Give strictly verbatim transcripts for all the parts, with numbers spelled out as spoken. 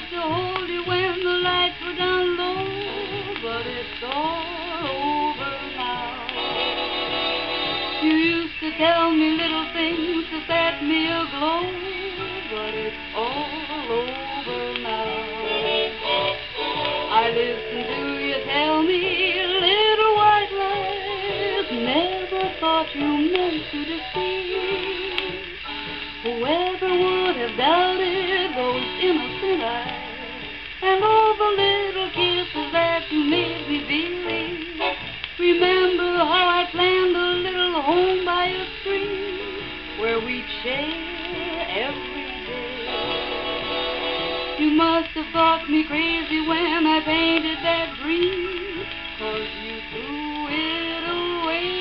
used to hold you when the lights were down low, but it's all over now. You used to tell me little things to set me aglow, but it's all over now. I listen to you tell me little white lies, never thought you meant to deceive. Whoever would have doubted those innocent eyes and all the little kisses that you made me believe? Remember how I planned a little home by a stream where we'd share every day. You must have thought me crazy when I painted that dream, 'cause you threw it away.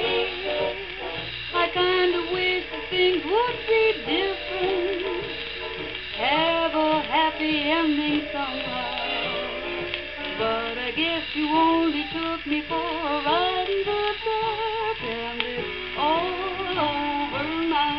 I kind of wish that things would be different, have a happy ending somehow. But I guess you only took me for a ride in the dark, and it's all over now.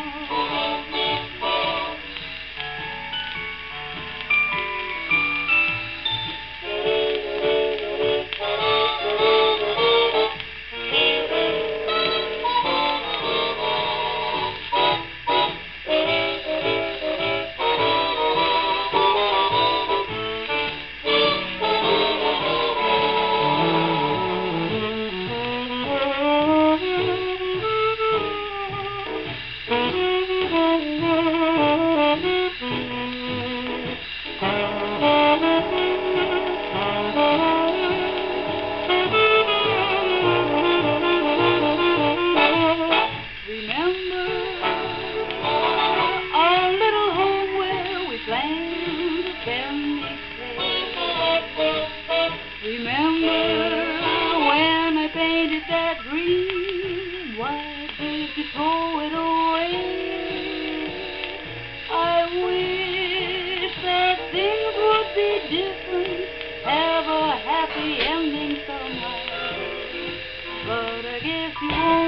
Have a happy ending somehow, but I guess you won't.